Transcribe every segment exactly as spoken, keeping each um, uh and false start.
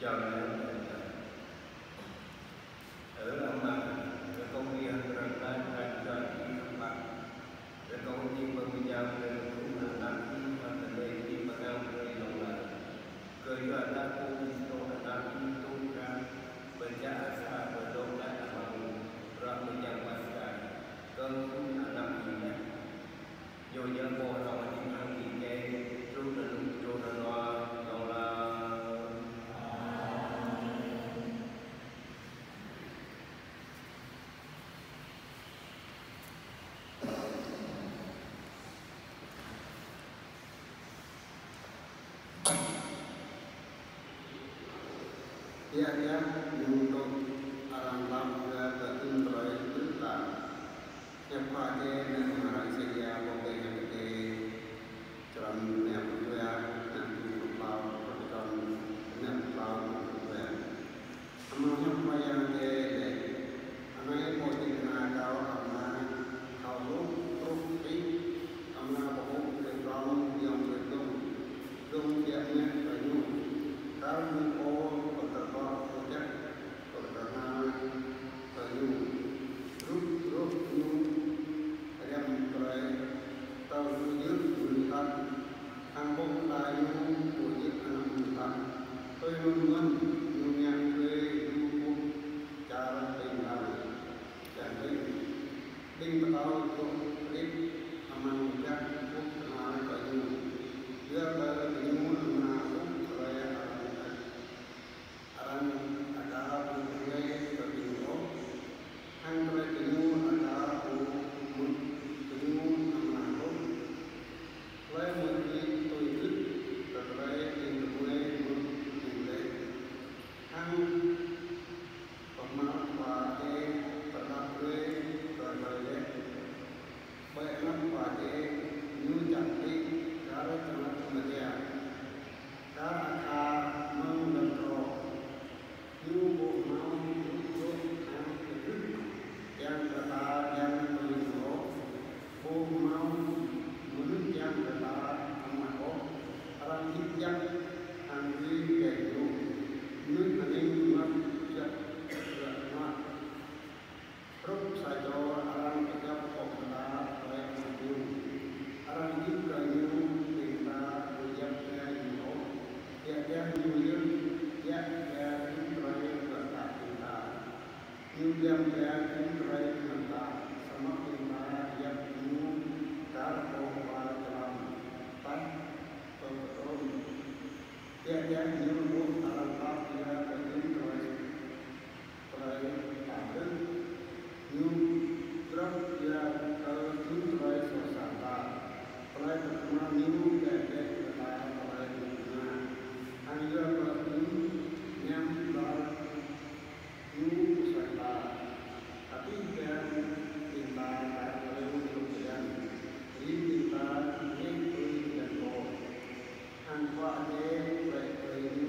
chào này ở làm mà cái công việc rằng là rằng cho đi các bạn cái công việc mà mình giao về cũng là làm khi mà tình đề khi mà giao về lòng là cười là đã tu tu là đã tu ra bên cha sa bên đâu đã làm ra mình giao qua cả cơn cũng là làm gì đấy rồi giờ bộ nó là những hàng gì cái rồi là rồi là nó là ya ya untuk alam bangga berinteraksi berita yang pada negara saya boleh jadi dalam dunia budaya dan global dalam dunia global budaya. Amalnya apa yang dia amalnya politik nakal amal kalau terus amal bohong dalam yang berdom dom tiapnya banyu kalau oh terbawa hujan terkena banyu ruk ruk banyu ayam berai tahu nyut bulan kampung layu bujuk anak muda penunjuan dunia ke hukum cara tinggal jadi ting tahu tu rin aman hujan hukum kenal banyu dia banyu anak berai aran ada berbagai bentuk antara bentuk ada bentuk bentuk amanah lain mungkin tujuh terkait dengan mulai mulai ang pemak pakai terlalu terlalu banyak pakai new cantik cara cara kemudian cara mengontrol Ibu mau untuk yang kata yang beritahu, ibu mau menurut yang kata amaku, orang yang angin kayu, menurut angin mat jak mat, terus saja orang kerja pokoknya oleh kayu, orang ini kayu kita berjak kayu, ya dia nyulir, ya dia Yuliam yang terakhir mentah sama lima yang penuh darbohwa dalam pan betul dia yang nyuruh alam dia bagi terakhir terakhir pada new drug dia terjun terakhir sosata terakhir pertama new dan terakhir terakhir dunia hanya berarti yang ber new tapi yang kita lakukan kemudian ini kita ini dan kau angka ini baik ini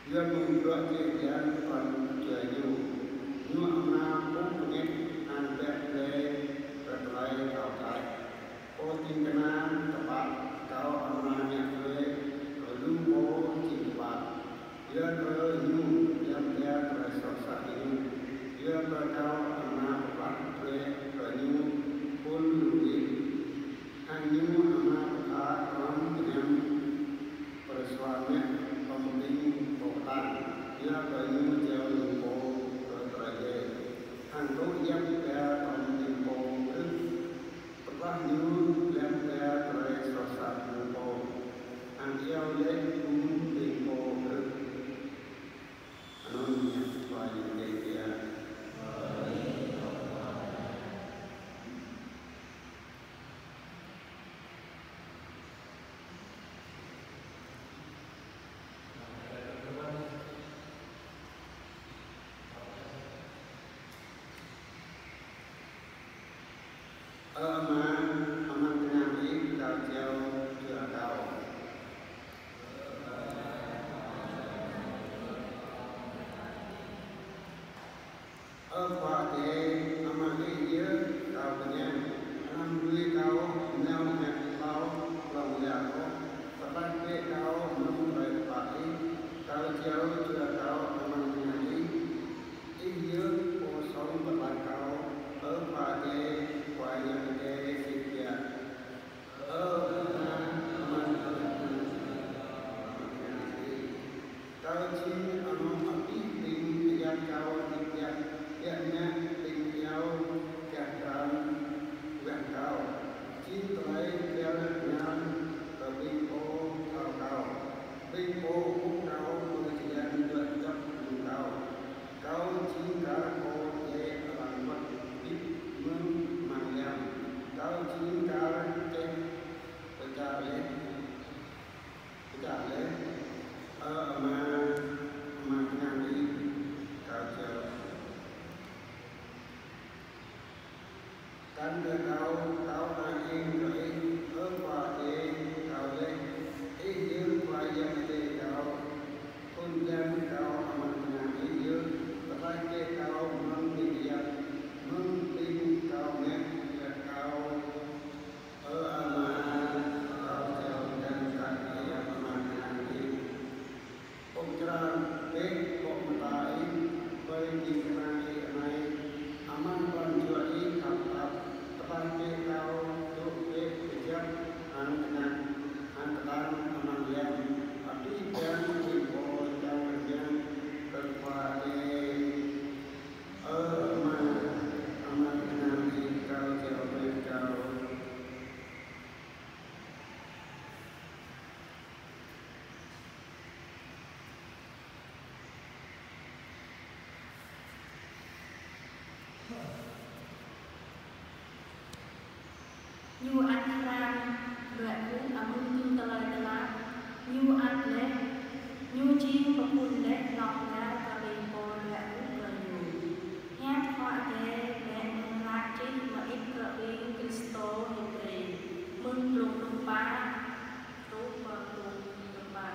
Dân mừng đợi chế gian còn trời dù Nhu âm na cũng biết an đẹp lệ Rất lấy thảo thái Ô tin cái nan các bạn Cao âm na nhạc lệ Rồi lưu bố chỉ các bạn Dân rơ nhu Dân đẹp rồi sọ sạc nhu Dân rơ cao âm na các bạn lệ Rồi nhu Hôn lưu ý Anh nhu âm na các bạn Rõng tình em Rồi xóa mẹ Không tính bộ tàn Ia kayu jauh lupa terjadi. Angkau yang dia tempo itu telah new yang dia tersesat lupa. Angkau yang pun tempo itu anunya banyak dia. Aman, aman penyakit kau jauh juga kau. Apa ke aman dia kau penyakit, aman beli kau, nyamuk kau, kau jauh, tempat ke kau menumpai pagi, kau jauh juga kau aman penyakit. Ia kosong tempat kau, apa ke Hãy subscribe cho kênh Ghiền Mì Gõ Nhu ăn ram loại cũng ấm hương tơ lời tơ lá nhu ăn lệ nhu chim và phun lệ lòng ra và bình bồ loại cũng gần nhiều nhát hoa thế mẹ mừng lạc chết mà ít cỡ bình Cristo hình thể mừng lục lục bá rốt và lục lục bá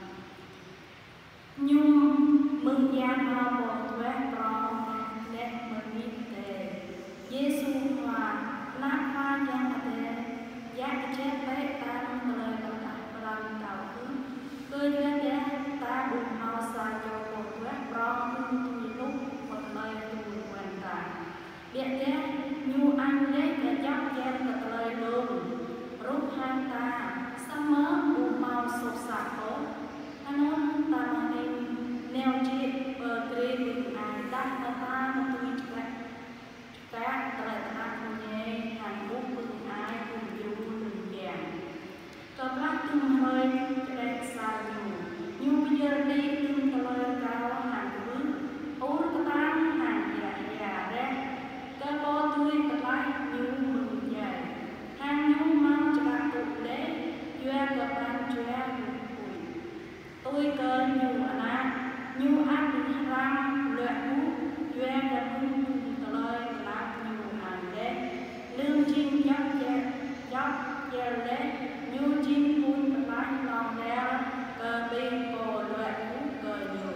nhu mừng gian hoa bồ tuế tròn lệ mừng ít tề Giêsu hoa nát hoa gian tề giác chết bé ta nông lời đầu tại lần đầu thứ cười lên giá ta bùng màu xa cho một quét rong hương tùy lúc một lời tùy hoàn cả điện giá nhu anh lấy cái chóc gian thật lời luôn rút hai ta xa mớ bùng màu sụp sạc tốt anh ôn ta mà nên neo chiếc bờ kê bình ai đắc ta ta mà tùy chắc các lời ta không nhé hành bút bình ai cùng dù bình dàng cho các tung hơi đẹp xa dù nhu bây giờ đi tung tờ lời cao hành bước út ta tam hành dạ dạ ra cơ bó tươi cơ lái nhu mừng dài hàng nhu mang cho các tục đế dùa cơ ban dùa mừng bụi tôi cơ nhu anh á nhu áp bình răng luyện bút dùa cơ mừng tờ lời lạc nhu hành đế lương chinh dốc dè dốc dè đế nhu chinh phun cơ lái lòng đế cơ bi bồ luyện bút cơ nhu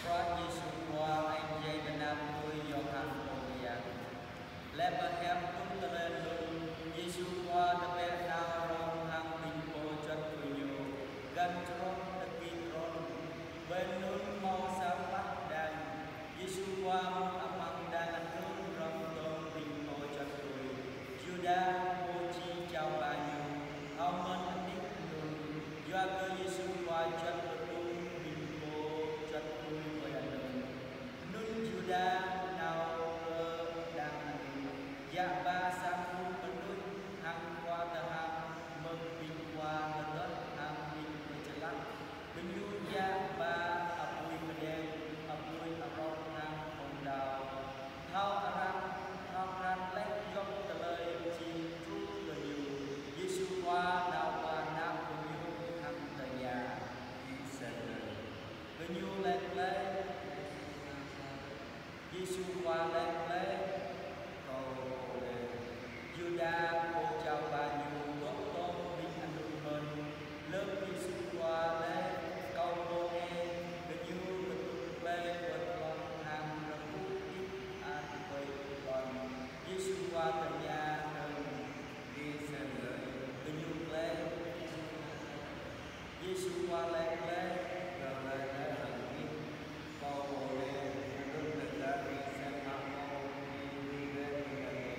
Xóa Giêsu qua anh dây bên nam tôi Gioan Baptista. Lẽ bà em cũng tờ lên luôn Giêsu qua tờ bé nào rong hàng bình bộ chất của nhiều gần trốn tờ kinh rôn bên luôn màu sáng bắt đàn Giêsu qua một âm ăn đang ăn thương rong tôn bình bộ chất của Judah bố chi chào bà nhiều ông mân ăn đích luôn doa cơ Giêsu qua chất của tôi bình bộ chất của người ăn luôn nun Judah nào đang ăn dạ ba sang phu penuh hang qua tờ hang mừng bình qua ngân đất hang bình về chân lắc bình yu dạ ba apui meden apui apau hang hồng đào thao ran thao ran lek dọc tờ lời chi tru tờ yu Giêsu qua đào và nam bình yu hang tờ nhà bình yu lek lek Giêsu qua lek lek Judah cô chào bà nhiều tốt tôn bình anh đúng hơn lớp Giêsu qua lễ câu cô nghe bình như bình lễ vượt con hàng rộng phút ít an quay còn Giêsu qua tờ nhà đơn đi xe lửa bình như lễ Giêsu qua lễ lễ rồi lễ lễ hẳn ít câu cô lễ đúng là ra đi xe mạng mô đi đi lễ đi lễ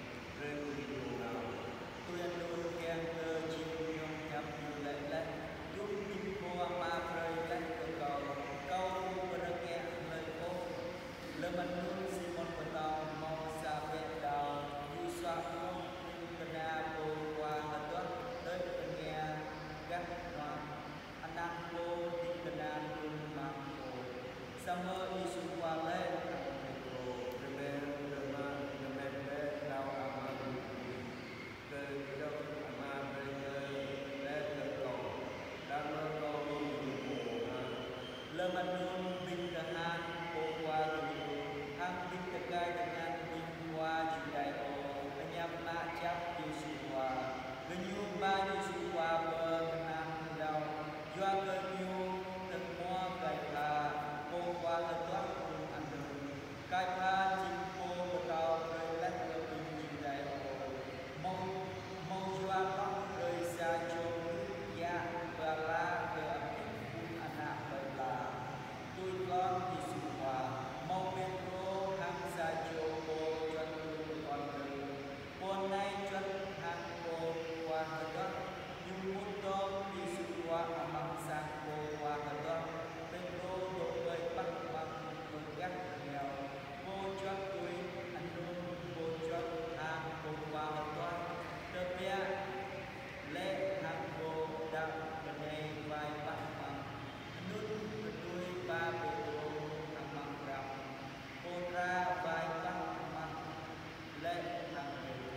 tôi ăn luôn khen cơ chim nhung nhắm như lệ lệ giúp chim cô ma rơi lệ cơ cầu câu cô đã nghe lời cô lời mình luôn xin một phần tàu mong xa bên đào như xoa không tình na cô qua ngân tuất tới tình nghe gắt hoa anh ăn cô tin tình na luôn mang cô sao mơ Giêsu qua lễ cô rebe rema rebe đào ama từ trong ama rebe lễ cơ cầu đang mơ cầu mùa lơ man luôn bình cả han cô qua từ hang bình cả gai dengan bình qua chữ đại ô nhằm mạ chấp Giêsu qua gần như ba Giêsu qua bờ nam đào doa gần như từng mua cài là cô qua lần thoát cùng ăn đường cài pha chim cô bờ tàu rơi lách cơ bình chữ đại ô mong mong doa tóc rơi xa châu nước ya và la về ẩm thực anak bởi là tôi con Giêsu qua mong bên cô hang xa châu cô chân con đường hôm nay chân hang cô qua gần đó nhưng muốn tôm Giêsu qua amang sang cô qua gần đó bên cô độ người bắt bằng người gắt nghèo cô cho tôi anh luôn cô cho hang cô qua gần đó đặc biệt lễ hang cô đang bên đây vai bắt bằng nút đuôi ba bề cô amang rau cô ra vai bắt bằng lễ hang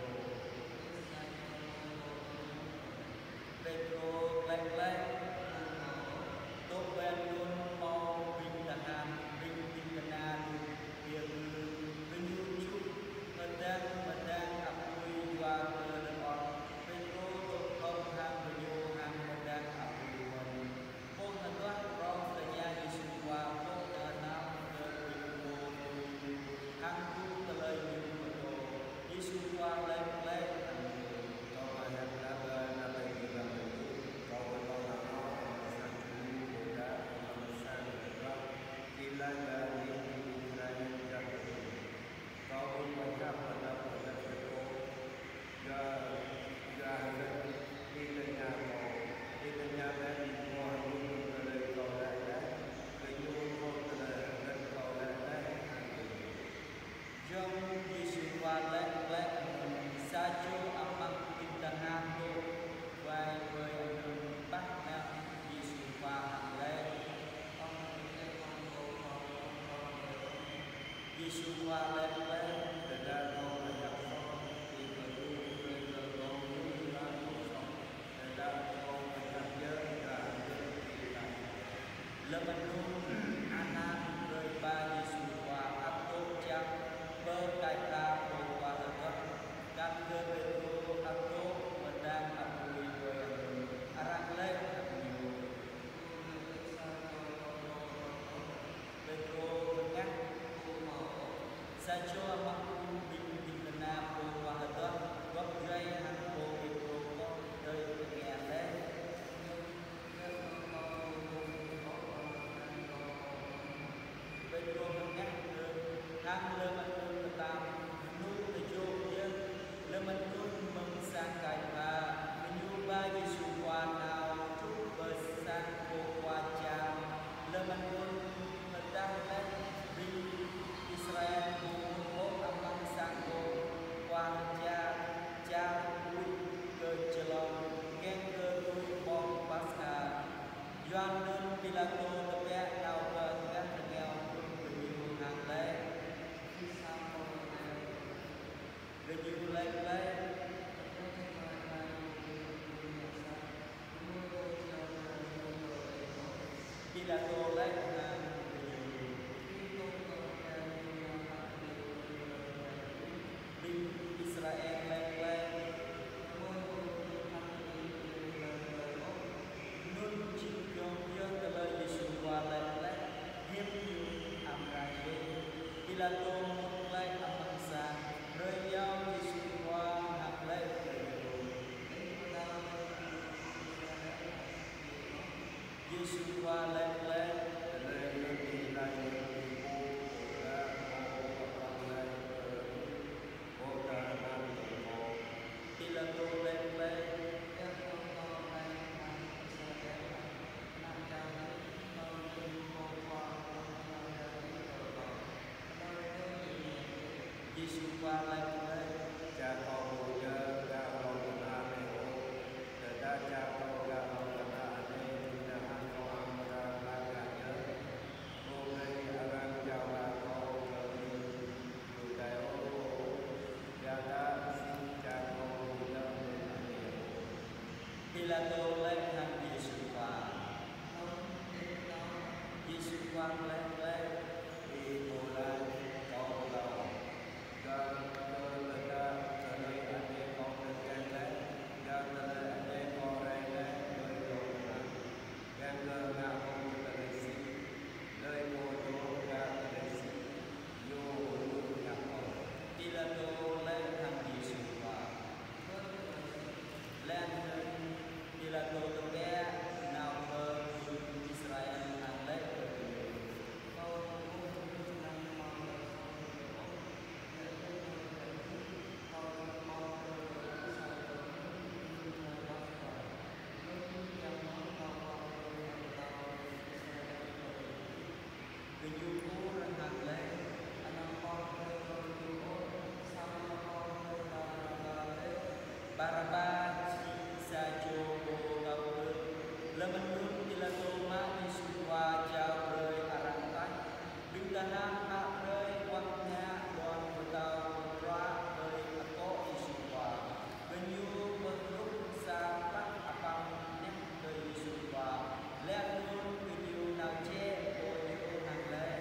Pedro lek lek tốt quen luôn mau bình là hàn bình bình là nàn việc bình lưu chút mình đang mình đang ẩm quy và người được còn Pedro tốt không hàng bình lưu hàng mình đang ẩm quy mình môn là toát rong từ nhà Giêsu qua môn là nam từ bình lưu hàng tu từ lời nhiều mình đồ Giêsu qua lek lek Giêsu qua lên lên từ ra đâu là gặp con thì người tu người người con người ta tu sống từ ra đâu là gặp giới là giới thì là lâm anh luôn Anna rơi ba Giêsu qua áp tốt chăng bơ cài ta cô qua lần đó căn cơ về cô áp tốt mình đang áp vui về arang lên nhiều về hang lơ mình luôn tam nu từ chỗ dân lơ mình luôn mừng sang cài và mình ba Giêsu qua nào chúc bờ sang cô qua cha lơ mình luôn mình đang lên vì Israel cô âm âm sang cô qua cha cha vui cơ chelom keng cơ vui bom pasca Doan đơn Pilato tập vẽ nào vợ các thằng nghèo cùng nhiều hàng lễ với nhiều lễ lễ Pilato lễ hàng binh Israel lễ lễ nun chim yong yong từ lời Giêsu qua lễ lễ hiệp yêu Amraye Pilato một lễ âm âm sa rồi giao Giêsu qua hàng lễ Giêsu qua lễ lễ Pilato lễ lễ Giêsu qua lễ lễ cha con nhớ cha con ta này ô để ta cha con cha con ta này là hàng con ta là cả nhớ ô đây là đang chào bà con ởอยู่tại ô cha ta xin cha con nhớ này Pilato lễ hàng Giêsu qua Giêsu qua lễ lễ đi cô la con đầu gần gần là ta ở đây anh em con được cái lẽ gần là anh em con đây lẽ nơi rồi là gần gần là con được cái gì nơi cô tôi ra cái gì vô luôn nhập con Pilato lễ hàng Giêsu qua lễ Pilato tập vẽ nào vợ Israel hàng lễ Vì nhu cố rằng hàng lễ Baraba sa cho cô gặp là mình luôn đi là tô má đi xung qua chào rơi arang tay đừng ta nam hạ rơi quăng nhà đoàn của tàu ra rơi ở có đi xung qua bên nhu bên lúc xa tắt à băng nhắc rơi đi xung qua lẽ luôn bên nhu nào che cô yêu hàng lễ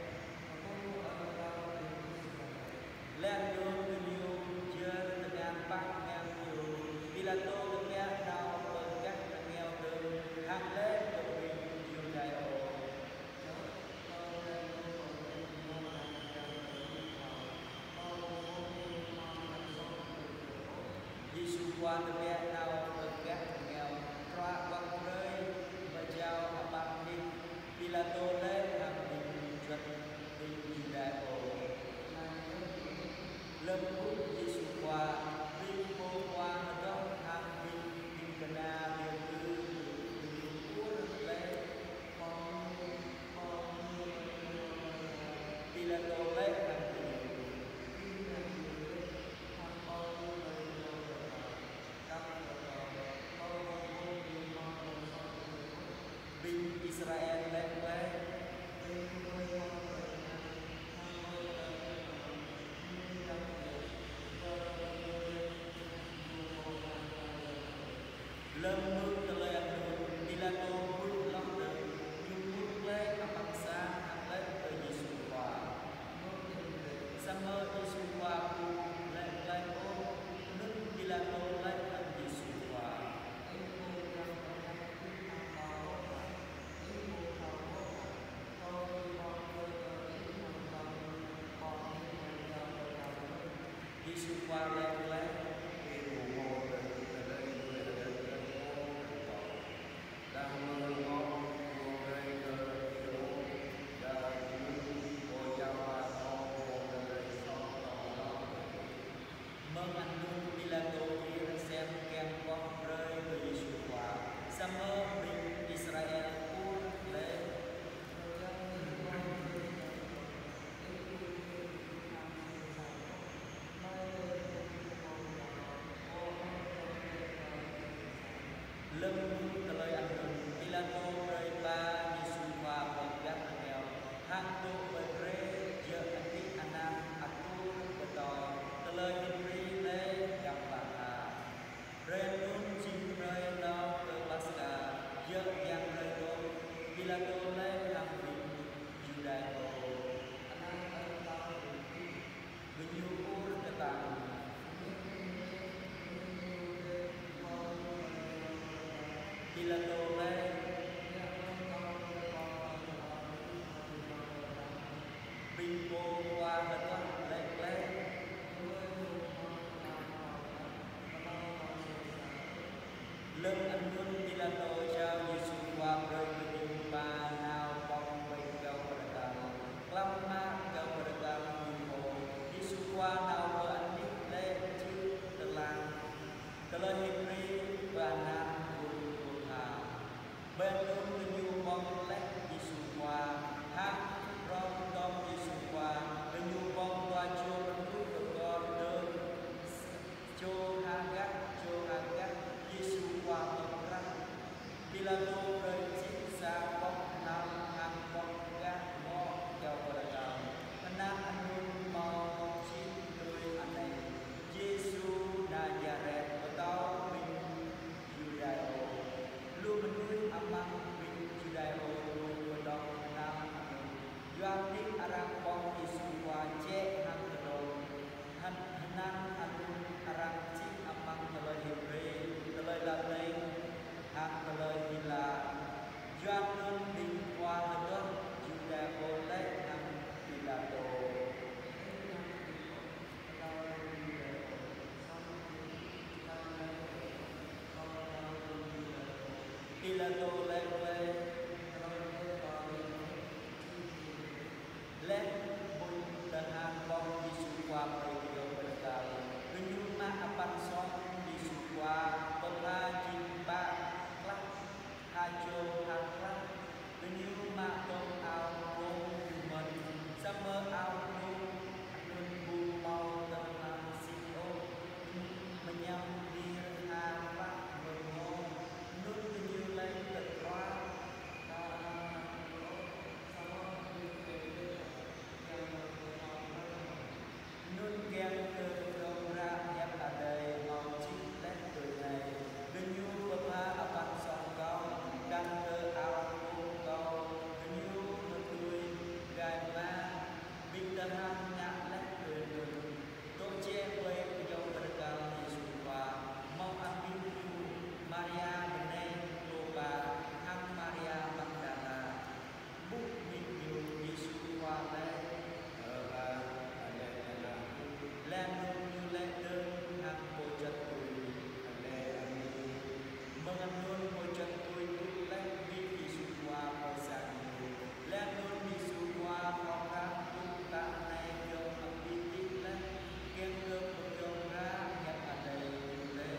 lẽ luôn bên nhu chơi tình an băng ngang nhiều Pilato được nghe nào bởi các nghèo từ hàng lễ của mình nhiều đại ổ Giêsu qua được nghe nào bởi các nghèo ra bằng rơi và chào hạ bằng đi Pilato lễ hàng bình chuẩn đi nhiều đại ổ lâm cút Giêsu qua đi vô qua đông hàng bình bình cân na điều tư của lễ Pilato lễ hàng bình Israel lễ lễ lâm mưu từ lời ăn hồn Pilato mưu lòng đời nhưng mưu lễ các bằng xa hàng lễ từ Giêsu qua sa mơ Giêsu qua mưu lễ lễ ô nước Pilato lễ ăn Giêsu qua Giêsu qua lễ lễ đi ngủ ngồi ở đây người ở đây đang mơ ngon vô đây cơ yếu đã ngồi chào bà con lâm tờ lời ăn hồn Pilato rơi ba Giêsu qua bậc gác nghèo hang tu bởi rê giờ anh đi anh nam anh tu bởi tò tờ lời Henry lê gặp bạn à rê luôn chim rơi lo cơ Pasca giờ giang rơi tô Pilato lê làm việc Judah cô anh nam ở tao bình yêu cô rất là Pilato lê bình cô qua hết toàn lệ lệ lâm anh luôn Pilato trao Giêsu qua rơi bình yêu ba nào bóng bình cầu berdekam lam ma cầu berdekam bình Giêsu qua nào vợ anh biết lê chứ tờ làng tờ lời Henry và nam bên luôn bình yêu bóng lách Giêsu qua hát rong tom Giêsu qua bình yêu bóng qua chô rút của con đơn chô ha gác chô ha gác Giêsu qua bóng răng Pilato rơi chiếc xa bóng nam hàng bóng gác ngõ cao bờ cao nam anh luôn mong chiếc đôi anh này Giêsu Nazareth của tao mình Judah luôn menulis amang bin Judah lui bedong nam Yuang di arang bong Yesu wa je hang kedong han hanan anun arang chi amang teloi Hebre teloi Lalai hang teloi Hila Yuang nun bin wa hedon Judah oleh hang Pilato Pilato lê lê lê bùi tờ hàng bong Giêsu qua bầy điều bật cao Kenyuma apan song Giêsu qua Tona jimba klak hajo haklak Kenyuma tong ao rong human Summer ao rong Anun bu mau tenang sio Menyam dir haklak mengon Nun kenyu lấy tật hóa Nun kèm cơ đông ra nhằm ở đây mong chít lét tuổi này Kenyu bậc ha apan song cao Đăng cơ áo cung cao Kenyu một tuổi gai ma Bình tờ hang nhạc lét tuổi nừng Tổ che quê dâu bật cao Giêsu qua Mong ăn bình yu Maria Bene Loba Hang Maria Magdala Buk Minh Yu Giêsu qua lễ ở ba Len nung như lễ đơn hang bồ chân tuổi lễ mừng ăn luôn bồ chân tuổi lúc lễ vì Giêsu qua bồ sang Len nung Giêsu qua phong ra lúc tạ này dòng âm đi tích lễ kênh cơ một dòng ra nhập ở đây lễ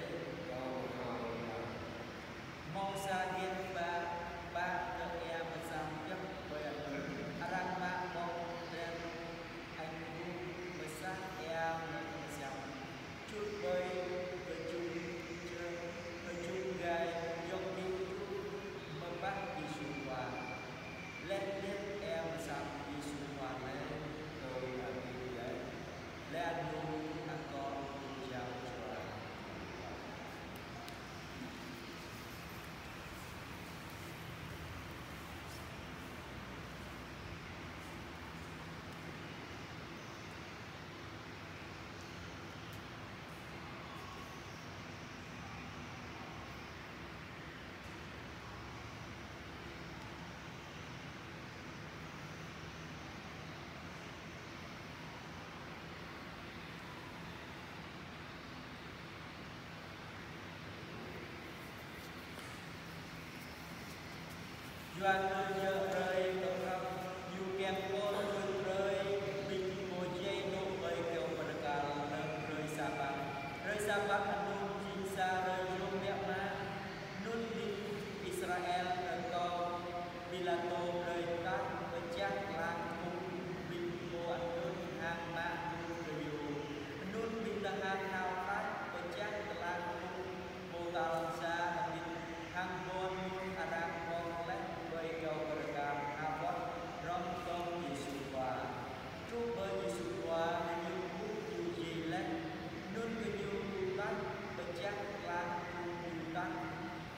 mau sa gen ba ba ke ya masam yak bayan arang ma mong den anh u masa ya masam chút bơi bơi chung chơi bơi chung gai dòng đi mà bắt đi xuống qua lên lên em masam đi xuống qua lên tôi ăn đi đấy lên luôn ăn con chào chào Doan nhớ rơi tổng rộng dù kèm cô luôn rơi bình mô dây nụ bầy kêu mà được cả nâng rơi xa bạc rơi xa bạc anh nôn chinh xa rơi rung đẹp má nôn đi Israel rơi câu Pilato rơi tát với chắc lang khung bình mô anh nôn hàng mã nôn rơi dù nôn bình ta hàng nào tát với chắc lang khung mô ta làm xa bình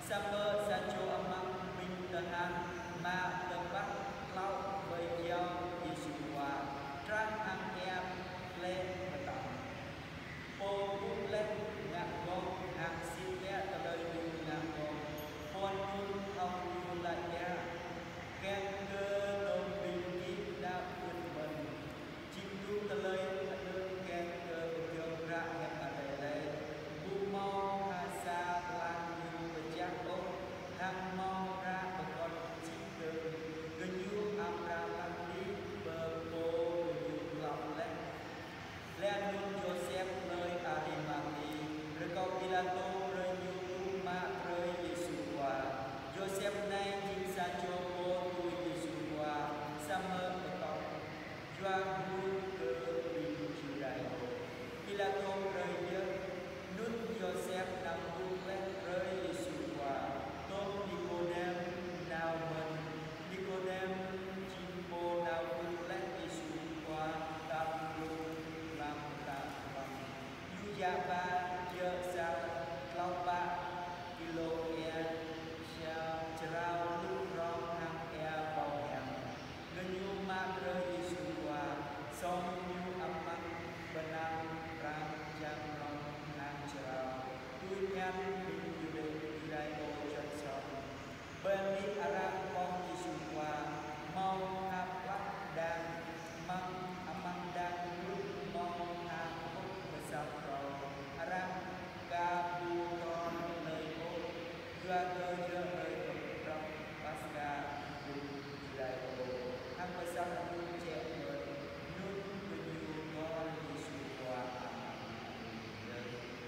Summer Sancho among Mintahan Ma Tebak Lau Bayau Isua Trang Ang Ea Le Betam Po Buklet Ngak Gong Hak Sitya Tadai Yu Ngak Gong Pon Nun Hong Yu Laya Ken Ke Dom Bingi Da Pun Ben Chim Du Tadai Adu Ken Ke Ukyong Ra Ngak Adai Lai Bu Mau Hasa Lang Yu Bejak Oh Hang Mau Ra Bekon Chim Ke Genyu Amra Landi Bepo Genyu Lam Lek Len Nun Joseph Nơi Arimati Rekau Pilato Renyu Uma Rơi Yesua Joseph Nay Jim Sancho Po Tu Yesua Summer Bekon Juang Hu Ke Bin Chirai Pilato Rơi Yơ Nun Joseph Nam Hu Lek Rơi Yesua Tom Nicodem Nào Mần Nicodem Chimpo Nào Hu Lek Yesua Tam Lu Lam Tam Lam Yujaba Jơ Sa Lau Ba Kilo Ea Xa Trao Lu Rong Hang Ea Bầu Hang Genyu Ma Rơi Yesua Song Yu Amang Benang Rang Jang Rong Hang Trao Tui Nhan Bin Yude Ilai O Chân Song Bani Arang Bong Yesua Mau Hap Lak Dan Mang Amang Dan Lu Mau Hap Buk Besar Rong Arang Gabu Ton Nơi Ô Dua Cơ Dơ Nơi Cập Rong Pasca Bin Ilai O Hang Besar Lu Trẻ Người Nun Genyu Ton Yesua Amang Nơi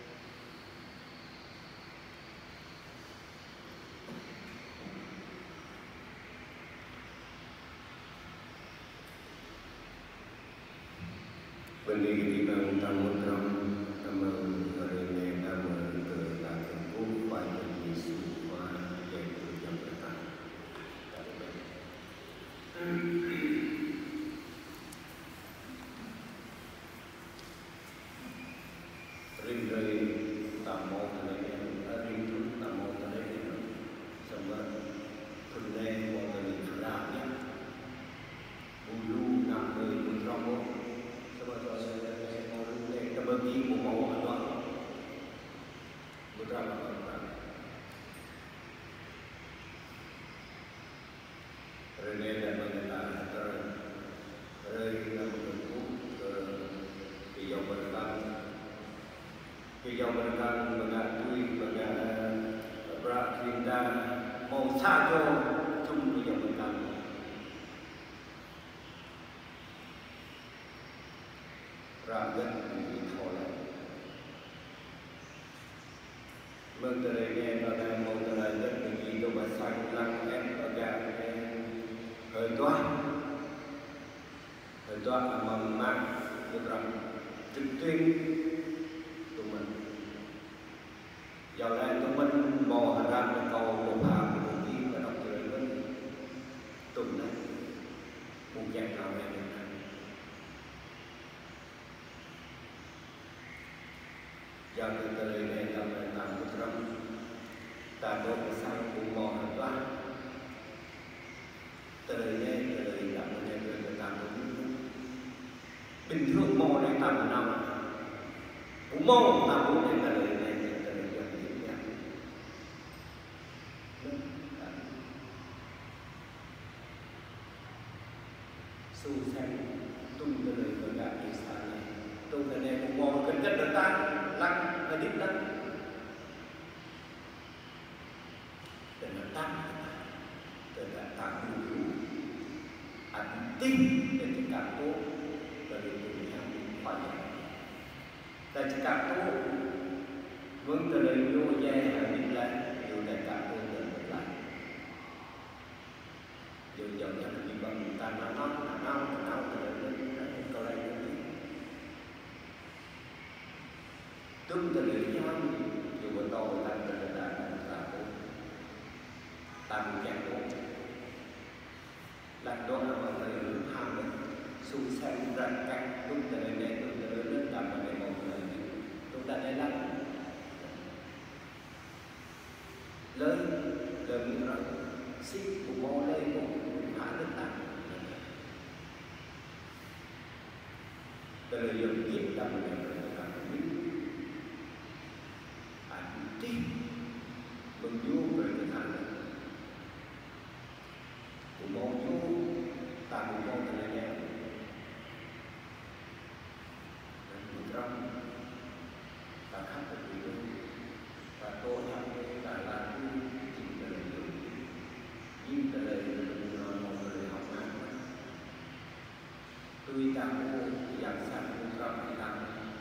Pendidikan tamu-tamu tamu hari ini nama kedatangan upaya Yesus yaitu yang pertama. Rindu tamu terlebih, rindu tamu terlebih, sebab pendai waktu kerana bulu nak berjumpa. Sebab saya saya orang yang terbagi mau ada beberapa orang. Rene dan mengenal antara Rene dan menentu ke Piyau Berkang Piyau Berkang mengakui dengan berat cinta mau saja cuma Piyau Berkang rakyat ditolak. Menterinya pada menterinya begitu besar lang em pada hơi toán hơi toán là mầm mát được rằng trực tuyến tụi mình giờ đây tụi mình mò ra cái cầu một hàng một chi và đọc trời mình tụi này một dạng nào này giờ từ từ này làm lại làm một trăm ta đốt cái sang cũng mò hoàn toàn từ này từ này làm một ngày rồi làm một bình thường mò này làm một năm cũng mò làm một ngày từ này này từ này làm gì nhá su sang tung từ này rồi làm gì sao này tung từ này cũng mò cần chất được tan lăng và đích lăng để nó tăng để nó tăng đủ đủ ảnh tinh để cho càng tốt và để cùng nhau khỏi để cho càng tốt vâng từ đây vô dè là đích lăng dù để càng tốt để một lại dù dòng nhau đi bằng ta nó nó nó nó nó từ đây đến câu đây tương tự lý nhau dù bởi tôi tăng từ đại là tăng dạng độ lạc đó là mọi người hướng hàm được xu sang răng cạnh tương tự lý này tương tự lý lên làm ở đây một người chúng ta đây là lớn đơn đó xích của mô đây cũng hạ đất tạng từ dùng kiếp đầm này rồi ta không biết anh tin mình vô về cái thằng này của mô vô ta của mô ta là nhau một trăm ta khắc được điều đó và tôi học với ta là chỉ là điều nhưng ta là một người học mạng tôi ta có dạng sản một trăm hai năm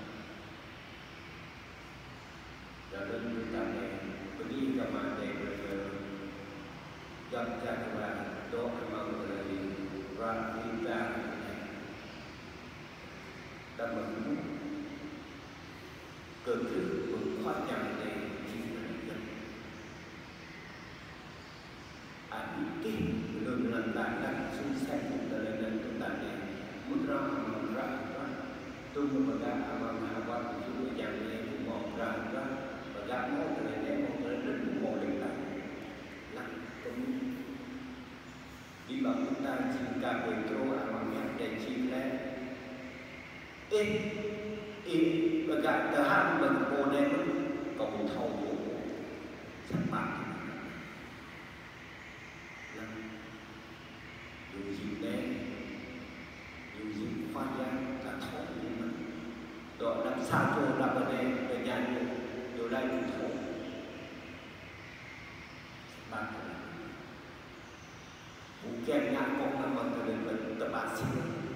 cho nên người ta này có đi ra mà để rồi dập ra và đó là mong là ra đi ra ta mừng cơ thứ mừng khoa nhận này chính là dân anh tin đường lần tại đang xung xét một đời lên chúng ta này muốn ra mà ra ra tôi muốn ra mà mà qua chúng tôi dành này cũng một ra ra và ra một đời này một đời rất một đời lại là cũng đi bằng chúng ta chỉ cả về chỗ mà nhắc để chi lẽ ê ê và cả tờ hát bằng cô đem cầu thầu của sẵn bạc là dù gì đấy dù gì pha gian là thầu của mình đó làm sao cho làm ở đây về nhà nhiều điều đây cũng thầu sẵn bạc vụ kèm nhạc con là bằng thời điểm mình tập bạc xin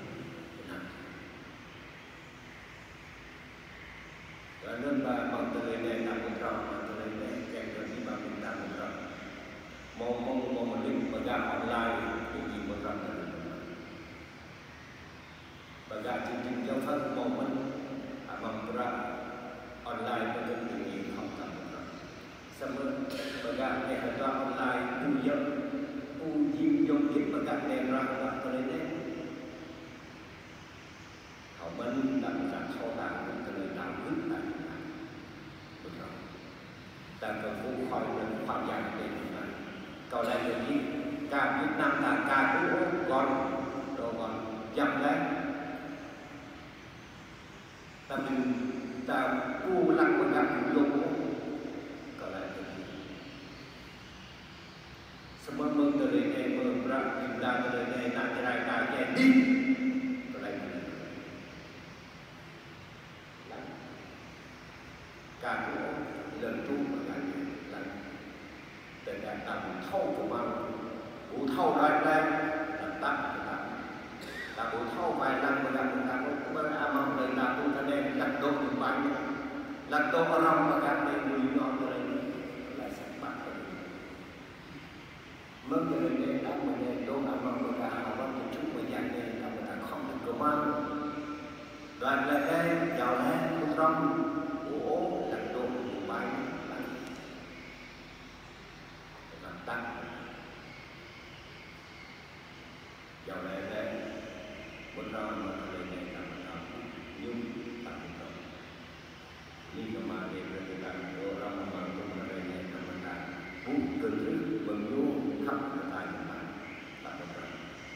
cho nên là bằng từ này này là một tròn bằng từ này này kèm theo đi bằng mình là một tròn một một một một link mà gặp online thì chỉ một tròn là được và gặp chương trình giao thông một mình à bằng ra online và được tự nhiên không cần một tròn xong rồi và gặp này là toàn online tu dân tu diêm dùng kiếp và gặp này ra là từ này này họ mình làm ra thao tác từ này tạo hướng lại ta cần phụ khỏi những khoản giải để chúng ta cầu lại được gì ca Việt Nam ta ca của con rồi còn dầm đấy ta mình ta cu lăng của ta cũng dùng cầu lại được gì xong rồi mừng từ đây này mừng ra tìm ra từ đây này ta ra ta chạy đi cầu lại được ca của lần tu mà lại là để đạt tầm thâu của bạn cụ thâu lại đây là tắt là là cụ thâu vài lần mà làm mình làm cũng mới am mong lên là tu ta đem lật đốt một bài lật đốt ở rong mà các này mùi ngon rồi lại sạch bạc rồi mất cho nên để đáp mà để đốt am mong người ta họ có một chút mà dành để là người ta không được cơ mang đoàn lại đây vào đây một rong của lật đốt một bài tăng dạo này đây bên đó mà thời này là mình làm nhưng tăng trọng nhưng mà để người ta ở trong mà trong thời này là mình làm muốn từ từ mình vô khắp là tại mình làm là một cái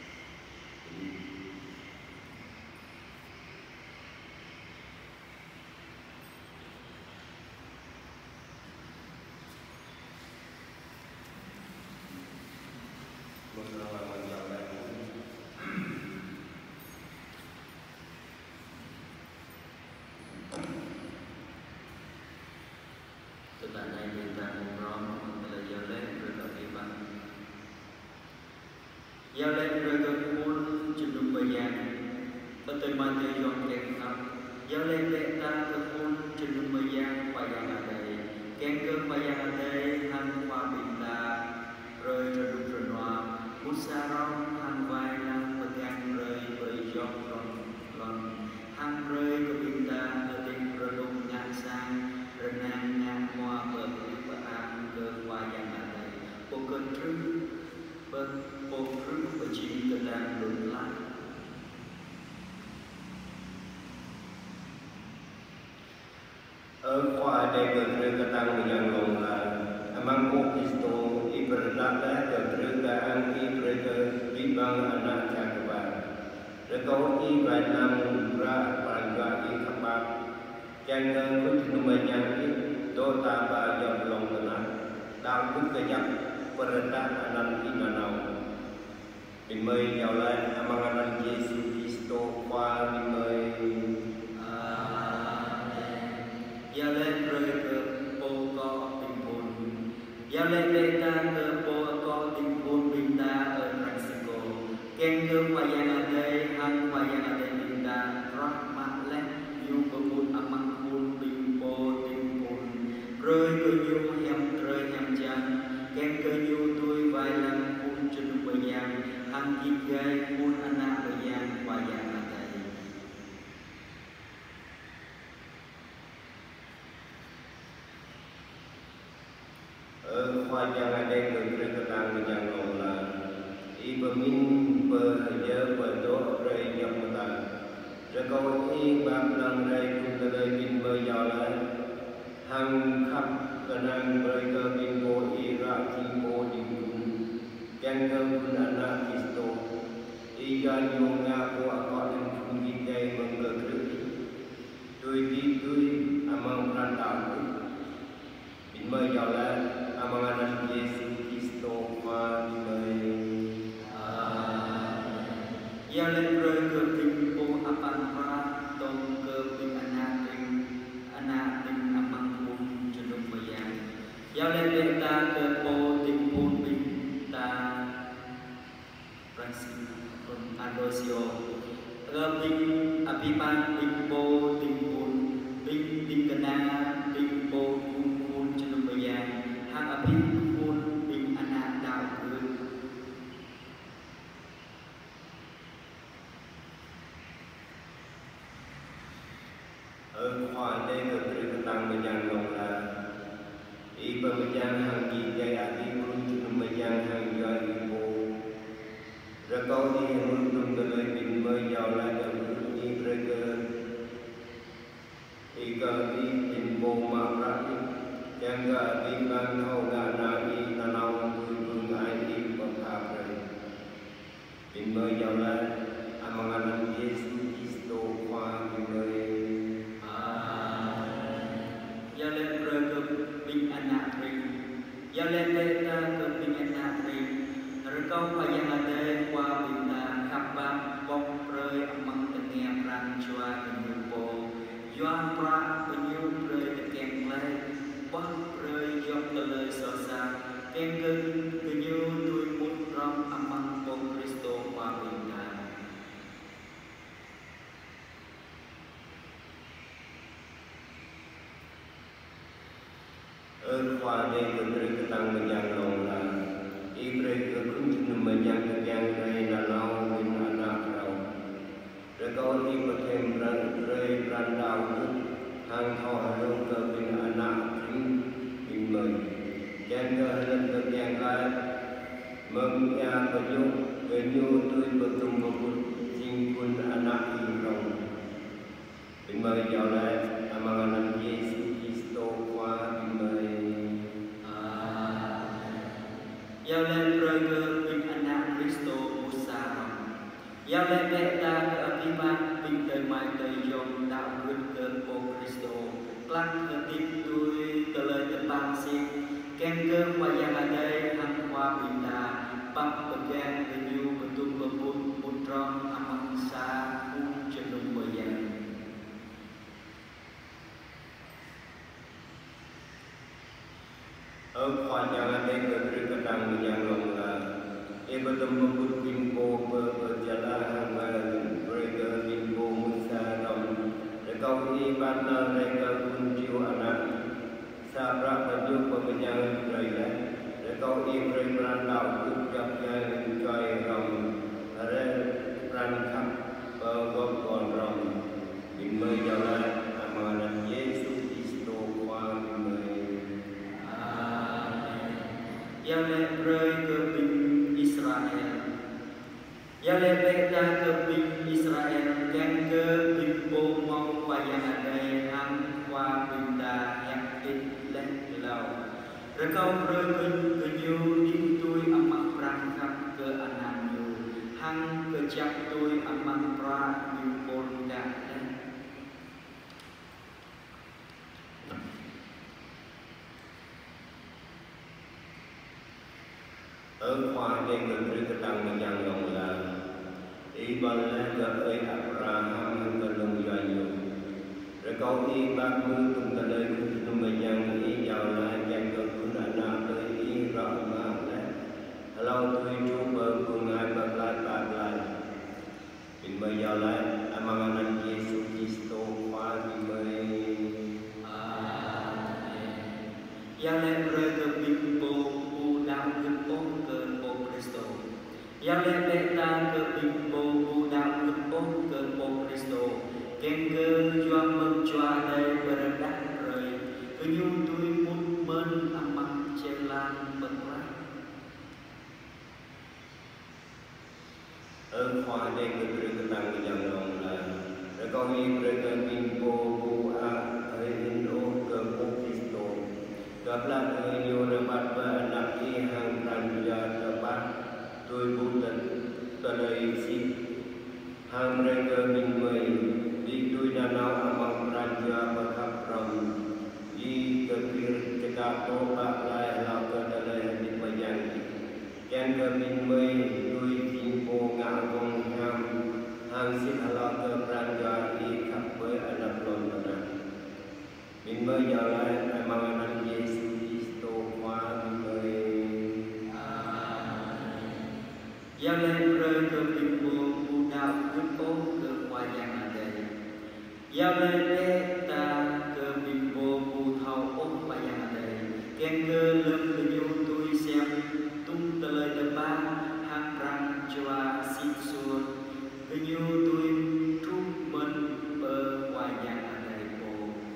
tại đây người ta một rong là giao lên rồi có đi bằng giao lên rồi có cuốn trên đường bờ giang và tôi mang theo dòng kẹt khắp giao lên để ta có cuốn trên đường bờ giang và giang ở đây kẹt cơn và giang ở đây hàng hoa bình ta rơi rồi đúng rồi hòa một xa rong hàng vai năng và gan rơi với dòng rong rong hàng rơi có bình ta ở đây rồi đúng ngàn sang rồi nàng ngàn hoa bờ và an cơ hoa giang ở đây bộ cơn trưng bên bộ trưng và chim cơ đang lượn lại ở khoa đây gần đây cơ tăng mình nhận lòng là mang cô Cristo Ibrahim lẽ được trừ cả ăn y rồi cơ bị bằng anh ăn chả các bạn rồi câu y vài năm ra bàn qua y khắp bạc chẳng ngờ lúc chúng mình nhang y đôi ta bà dọn lòng tình ác đạo đức cơ nhập perendah anak y mà nào mình mời nhau lại amang anak Yesus Kristo qua mình mời Gia lên rơi cơ bố có tình buồn Gia lên bê ta cơ bố có tình buồn bình ta ở Mexico Kèn cơ qua yang ở đây hăng qua yang ở đây bình ta Rắc mặt lẽ nhu cơ buồn amang buồn bình bố tình buồn Rơi cơ nhu hem rơi hem chăng Kèn cơ nhu tôi vài lần buồn chân bởi yang Hăng kịp gai buồn anak bởi yang qua yang ở đây khoa yang ada yang berkaitan dengan Allah. Ibu min berjaya berdoa dari yang muda. Jika ini baplang dari pun dari bin berjalan, hang kap kenang mereka bin bo ira timbo dimun. Yang pun anak Kristo. Ia nyonga bo akak dan pun kita menggerut. Tui di tui amang rantau. Bin berjalan. Amang anak Yesus Kristo qua đời. Gia lên rơi cơ kinh bố apan ra tôn cơ kinh anating anating amang bung chân bayang. Gia lên đệ ta cơ bố tình bún bình ta Francis Andosio. Cơ bình apipan bình bố tình bún bình bình cana bình bố bung bún chân bayang. Hang api pun bing anak đạo cơ ở khoa đây được trừ tăng bên yang lòng là ý bên yang hàng gì dây à đi kun chung bên yang hàng dây ibu rồi câu đi muốn chung cái lời bình mới giàu lại được đi rồi cơ ý cơ đi bình bồ mà ra yang ga di ban hau ga na di tanau tu bung ai di bapa pre bin mơ giàu la amang anak Yesus Kristo qua bin mơ Gia lên rơi cơ bình anak ring Gia lên đệ ta cơ bình anak ring Rồi câu qua yang ade qua bình ta khắp bác bốc rơi amang tenge rang chua kenyu po Yuan pra kenyu rơi tekeng lay Bác rơi dọc tờ lời sọ xa Kèn cưng cứ như tôi muốn rong amang bông Kristo qua bình ta ở khoa đây được trừ tăng bên yang lòng là ý rồi cơ cũng chung bên yang cái yang đây là lâu bên anak rau rồi câu đi bật thêm rắn rơi rắn đào hàng thọ luôn cơ bên anak bình mời yang cơ lên cơ yang lại mừng nhà baju ke nyu tui betum bukut sing pun anak irong bình mời giàu lại amang anak Yesus Kristo qua bình mời Giao lên rơi cơ bình anak Kristo Musa Giao lên đệ ta cơ apiman bình đời mai đời dòng đạo vượt cơ bộ Kristo Klak cơ tim tôi tờ lời tập bằng xin Kèn cơ qua yang adai hang qua bình ta Bak bagian kenyu betul bebun putrong amang sa un jenung bayang ở khoa yang ada ke berkatang yang long la e betum bebut bimbo berjalan hang mereka bimbo Musa dom rekau ni bana mereka kunju anak sabra baju pemenyang raya rekau ni beran lau ucap yang joy rom are ran khap bawang kon rom bin mơ jalan amalan Yesus Kristo qua bin mơ Giao lên rơi cơ binh Israel Giao lên bệ ta cơ binh Israel Kèn cơ binh bố mong qua yang adai hang qua binh ta yang ít lên lau Rekau rơi cơ cơ nyu tim tui ở khoa đây gần rưỡi cái tăng mà dàn lòng là Ibadah gapai Abraham belum jayu. Rekau i bagu tung talai tung bayang i jaulah yang kekun anak i rahmat le. Halau tui cuba kungai baglai baglai. Bin bayaulah amangan Yesus Kristo pa di bay. Amen. Yang lebih kebimbo udang gempong ke Kristo. Yang lebih tak kebimbo udang gempong ke Kristo. Keng ke juang mencuat dari berendah rơi. Kenyum tui mut men amak celang berlah. Ở khoa đây gần rưỡi cái tăng mà dàn lòng là rekau i berbimbo bua ai Indo ke Kristo. Kaplah kenyum dapat beranak i hang ranja dapat tôi vô tình ta đây xin hàng mereka minway di tôi đã nói amang raja berkhap ram di kebir cekap tobat lai lau ke dalai di bayang yang ke minway tôi timpo ngagong ham hang sin halau ke raja di khap với anak lon pada minway jalai amang anak Yesus Kristo wa minway. Yang lebih kebimbo udang gempong ke wayang adai. Yang lebih tak kebimbo butau om wayang adai. Keng ke lem kenyu tui siam tung telai depan hang rang jua sisur kenyu tui truk men ber wayang adai po.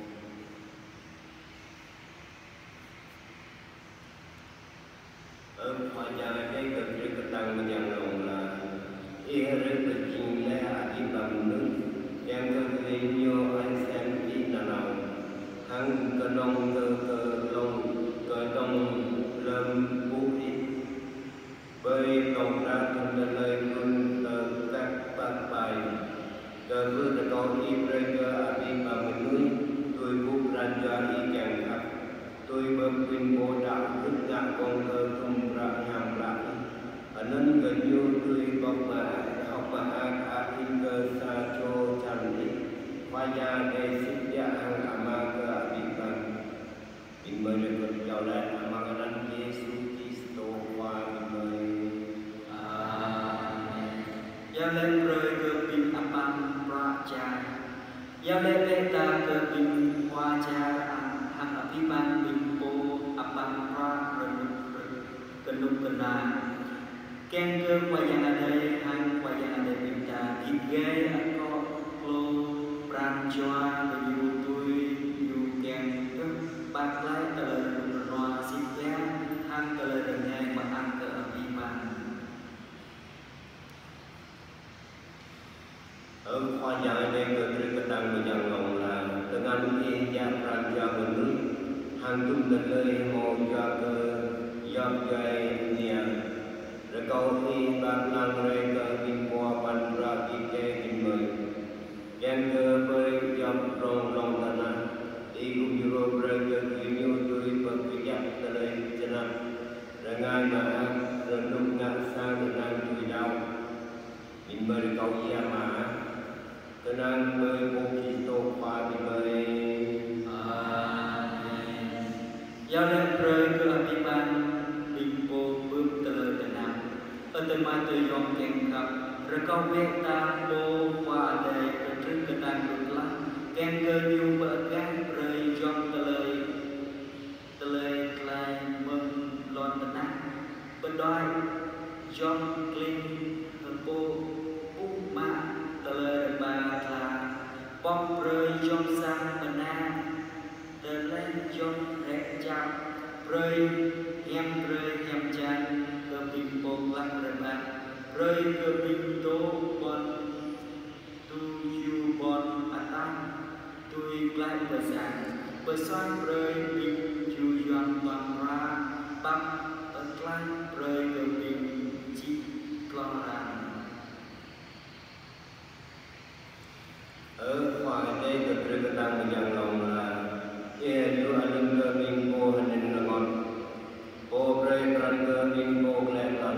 Ở wayang adai kebir ketang yang long la. Ia berjing leh di bangun yang kerenyo asam di nanau. Hang kenong ke ke long ke dong lem bukit. Bởi lòng ra tung dalai pun ke các bạc bài. Ke vừa đã có i mereka abi bangun tôi buk raja i yang khap. Tôi berpinbo dak ngak kong ke tumbra yang lại. Anan ganyu tui bapa hapa ak hingga sajo cantik waya de sidya hang ama ke abiban bimane berjaulat amangan Yesus Kristo wa bimane. Amen. Yang lebih kebim apang praja. Yang lebih tak kebim wajar hang abiban bimbo apang pra kenuk kenang. Keng ke wayang adai hang wayang adai minta tigai atau klo pranjoa kenyu tui yu keng ke baklai telur bernua sipya hang telur dengai maang ke abiman. Ở wayang adai ke ketang menjang long la dengan i ya pranja menui hang tum dalai mo ja ke yap jai nia. Rekau i bang lang mereka bimbo pandra ike dimai. Yang ke ber jam rong long tanah. Iku juro mereka kinyu tui berkejap telai jenap. Rengai maaf renung ngak sang dengan tui dau. Bimba rekau ia maaf. Tenang berbu Kristo pa dimai. Amen. Yang lebih ke abiban bimbo bum telur tenang. Teman tu yang kengkap, rekau beta bo wa adai ketruk ketan berlah, keng kenyu berkan rei jom telai telai telai meng lon tenang, bedai jom kling hempo puma telai batla, pom rei jom sang menang, telai jom rek jam rei hem rei hem jan. Kebimbo lang rebat, rei kebimbo bon tuju bon atang, tui klai besar, besar rei bim jujuan bangra, bab klai rei kebim cip kloran. Ở khoa đây được rực tăng menjang long la. Ia yu alim kebimbo hanin lengon. O rei pran kebimbo klai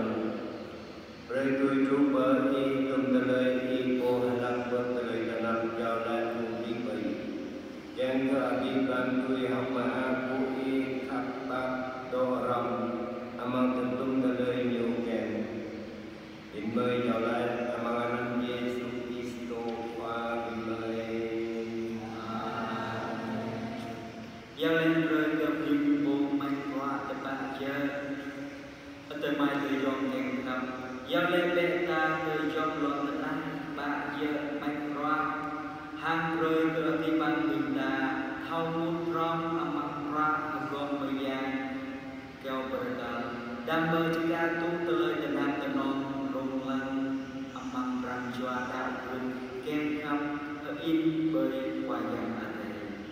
tới mai từ dòng kèm khắp giao lệ bệ ta từ dòng loạn tân anh bạ dơ mạch roa hàng rồi cơ ti ban bình đà thao môn rom amang ra gom mây giang keo berkal dan berjaya tu telai dengan tenong rong lang amang rang jua đạo quân kem khắp in bởi wayang ade.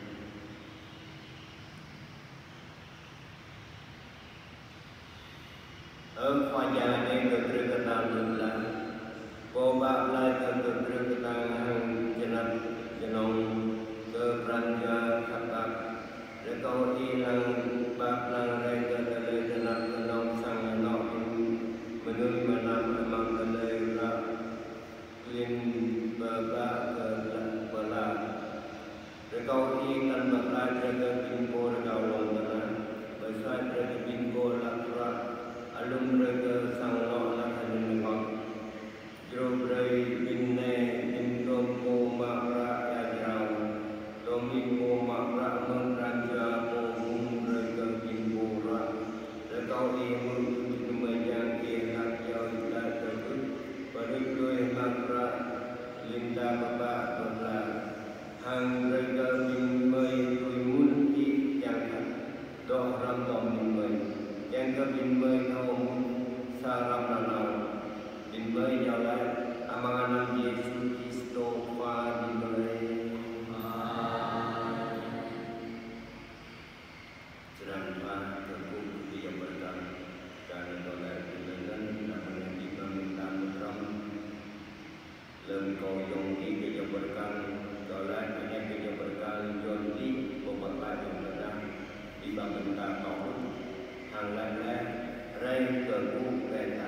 Ở khoa nhà này được trừ cái nào được là cô bác lại cần được trừ cái nào hàng chân ăn chân ông cơ prang cho khắp bác để câu y lang bác lang đây cơ cơ lê chân ăn chân ông sang nọ mình nuôi mà làm mang cơ lê là liên bờ bác cơ là bờ là để câu y cần bác lại cơ cơ kinh cô để cầu lòng bờ là bởi sao cơ kinh cô là ra alum mereka sang lo nak hadir nekak jero brai binne bin tombo makra ya jrau tomin mo makra meng ranja mo hum mereka bin bora rekau i mun tumajang ke hak jauh ila terbut barik doi makra linda baba bala hang mereka bin mai doi mun ki jangan do ram tom bin mai yang ke bin mai saram nanau bin mai jala amangan Yesus Kristus fa bin mai sedang pa tepu dia berdan dan dollar dengan namanya di pemerintahan Trump lem kau yang di kerja berkan dollar hanya kerja berkan John Lee beberapa yang berdan di pemerintahan tahun hàng lần là ray cờ cú về ta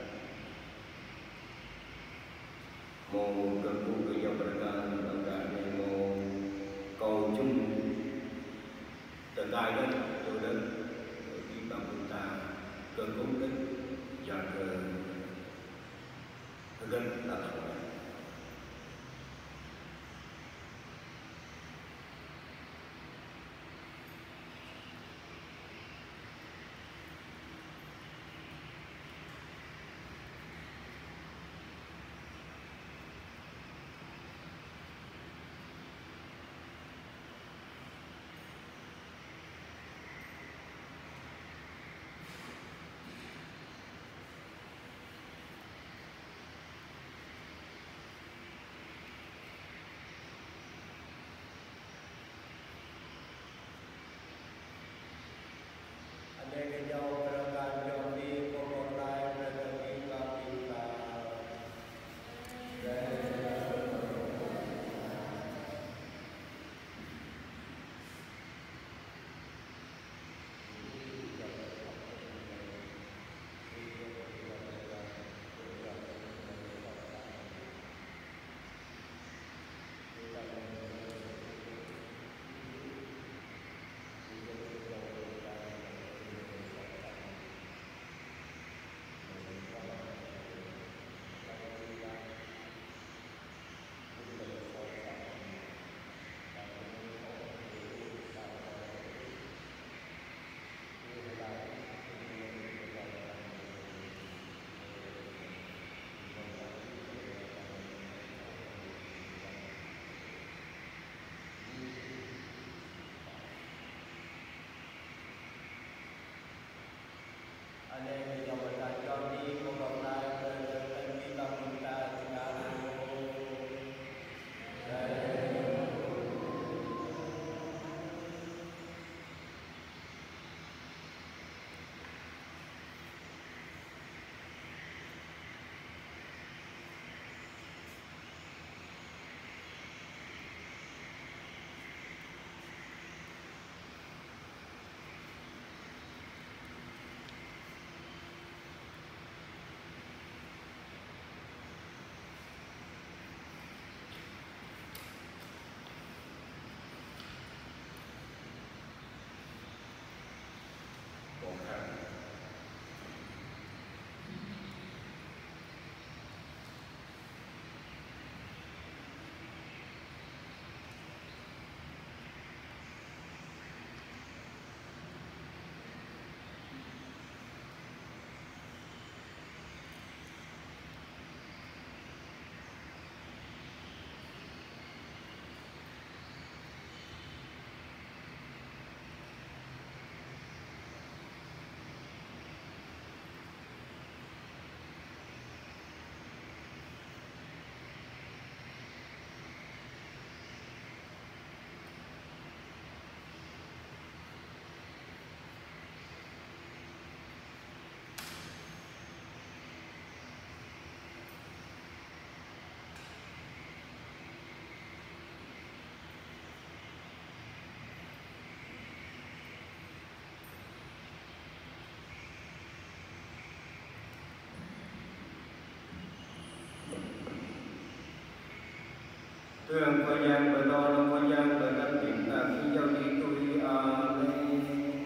mô cờ cú cờ dọc bờ cạn bờ cạn này mô cầu chung từ đại đất từ đất đi bằng chúng ta cờ cú đất và cờ đất là thôi. Hương có gian bởi to nó có gian bởi các tỉnh là khi giao đi tôi Amen.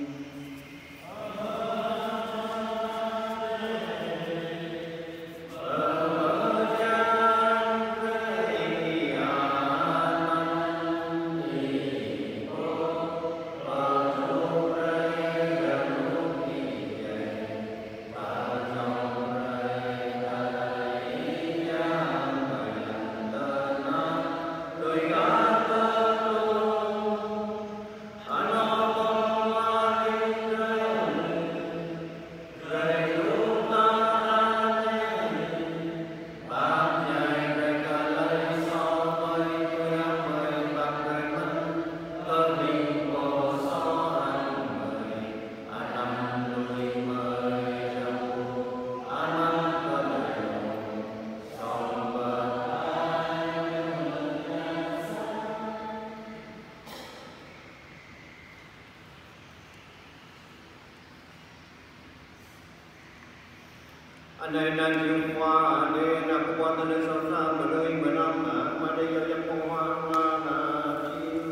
Anh em đang yêu hoa, anh em đang có quan tâm đến sâu xa, mà nơi mà năm mà đây là dân phong hoa hoa là yêu.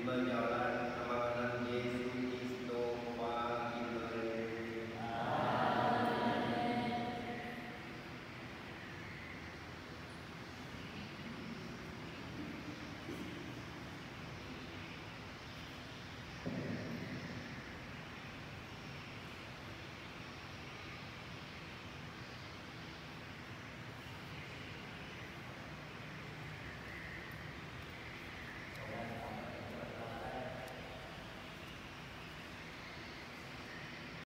mơ nhau lại